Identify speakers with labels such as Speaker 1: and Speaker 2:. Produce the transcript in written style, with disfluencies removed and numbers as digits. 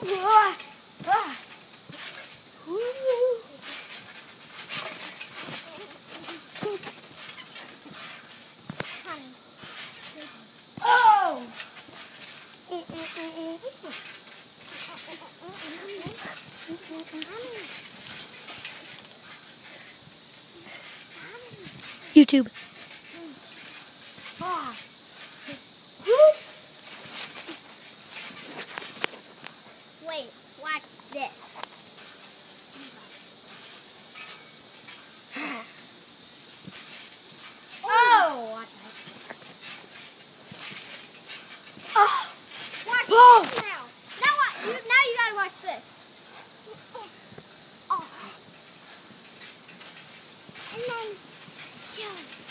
Speaker 1: Oh!
Speaker 2: YouTube.
Speaker 1: Wait, watch this. Oh! Watch this now. Now you gotta watch this. Oh. And then,